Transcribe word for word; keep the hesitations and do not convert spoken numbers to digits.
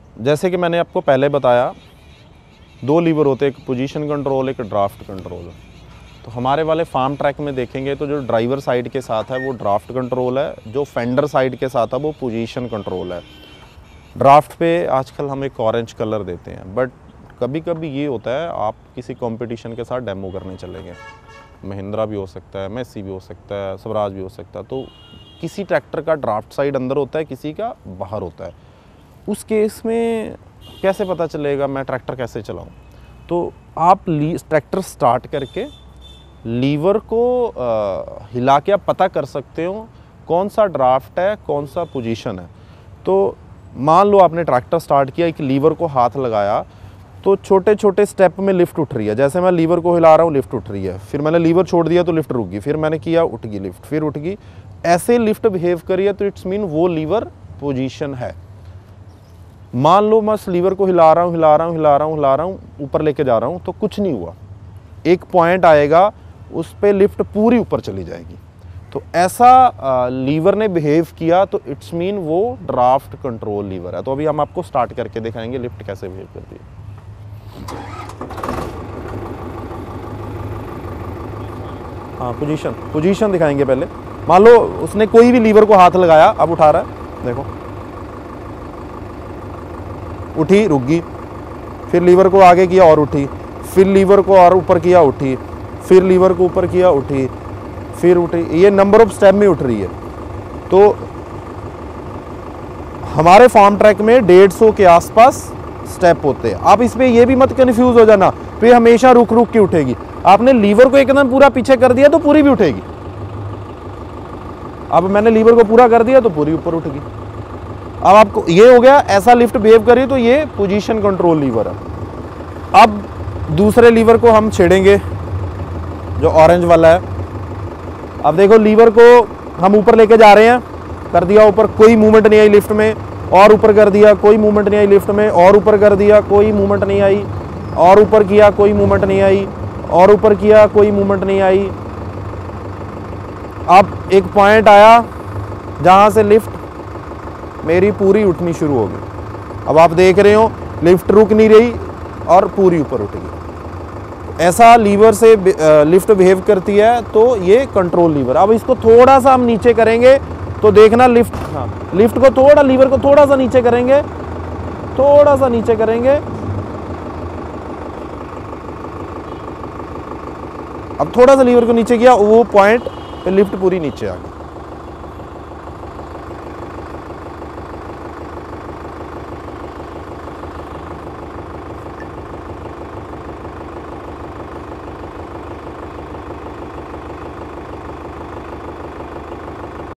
जैसे कि मैंने आपको पहले बताया, दो लीवर होते हैं, एक पोजीशन कंट्रोल, एक ड्राफ्ट कंट्रोल। तो हमारे वाले फार्म ट्रैक में देखेंगे तो जो ड्राइवर साइड के साथ है वो ड्राफ्ट कंट्रोल है, जो फेंडर साइड के साथ है वो पोजीशन कंट्रोल है। ड्राफ्ट पे आजकल हम एक ऑरेंज कलर देते हैं, बट कभी कभी ये होता है आप किसी कंपटीशन के साथ डेमो करने चलेंगे, महिंद्रा भी हो सकता है, मेसी भी हो सकता है, स्वराज भी हो सकता है, तो किसी ट्रैक्टर का ड्राफ्ट साइड अंदर होता है, किसी का बाहर होता है। उस केस में कैसे पता चलेगा मैं ट्रैक्टर कैसे चलाऊं? तो आप ट्रैक्टर स्टार्ट करके लीवर को आ, हिला के आप पता कर सकते हो कौन सा ड्राफ्ट है, कौन सा पोजीशन है। तो मान लो आपने ट्रैक्टर स्टार्ट किया, एक लीवर को हाथ लगाया, तो छोटे छोटे स्टेप में लिफ्ट उठ रही है। जैसे मैं लीवर को हिला रहा हूँ, लिफ्ट उठ रही है, फिर मैंने लीवर छोड़ दिया तो लिफ्ट रुक गई, फिर मैंने किया, उठ गई लिफ्ट, फिर उठ गई। ऐसे लिफ्ट बिहेव करी है तो इट्स मीन वो लीवर पोजीशन है। मान लो मैं लीवर को हिला रहा हूँ हिला रहा हूँ हिला रहा हूँ हिला रहा हूँ ऊपर लेके जा रहा हूँ तो कुछ नहीं हुआ, एक पॉइंट आएगा उस पर लिफ्ट पूरी ऊपर चली जाएगी। तो ऐसा लीवर ने बिहेव किया तो इट्स मीन वो ड्राफ्ट कंट्रोल लीवर है। तो अभी हम आपको स्टार्ट करके दिखाएंगे लिफ्ट कैसे बिहेव करती है। हाँ, पोजीशन पोजीशन दिखाएंगे पहले। मान लो उसने कोई भी लीवर को हाथ लगाया, अब उठा रहा है, देखो उठी, रुक गई, फिर लीवर को आगे किया और उठी, फिर लीवर को और ऊपर किया, उठी, फिर लीवर को ऊपर किया, उठी, फिर उठी। ये नंबर ऑफ स्टेप में उठ रही है। तो हमारे फार्म ट्रैक में डेढ़ सौ के आसपास स्टेप होते हैं। आप इस पे ये भी मत कंफ्यूज हो जाना, पे हमेशा रुक रुक के उठेगी। आपने लीवर को एकदम पूरा पीछे कर दिया तो पूरी भी उठेगी। अब मैंने लीवर को पूरा कर दिया तो पूरी ऊपर उठ गई। अब आपको ये हो गया, ऐसा लिफ्ट बिहेव करिए तो ये पोजीशन कंट्रोल लीवर है। अब दूसरे लीवर को हम छेड़ेंगे जो ऑरेंज वाला है। अब देखो लीवर को हम ऊपर लेके जा रहे हैं, कर दिया ऊपर, कोई मूवमेंट नहीं आई लिफ्ट में, और ऊपर कर दिया, कोई मूवमेंट नहीं आई लिफ्ट में, और ऊपर कर दिया, कोई मूवमेंट नहीं आई, और ऊपर किया, कोई मूवमेंट नहीं आई, और ऊपर किया, कोई मूवमेंट नहीं आई। अब एक पॉइंट आया जहां से लिफ्ट मेरी पूरी उठनी शुरू हो गई। अब आप देख रहे हो लिफ्ट रुक नहीं रही और पूरी ऊपर उठ गई। ऐसा लीवर से लिफ्ट बिहेव करती है, तो ये कंट्रोल लीवर। अब इसको थोड़ा सा हम नीचे करेंगे तो देखना लिफ्ट, हाँ लिफ्ट को थोड़ा, लीवर को थोड़ा सा नीचे करेंगे, थोड़ा सा नीचे करेंगे। अब थोड़ा सा लीवर को नीचे किया, वो पॉइंट पे लिफ्ट पूरी नीचे आ गई।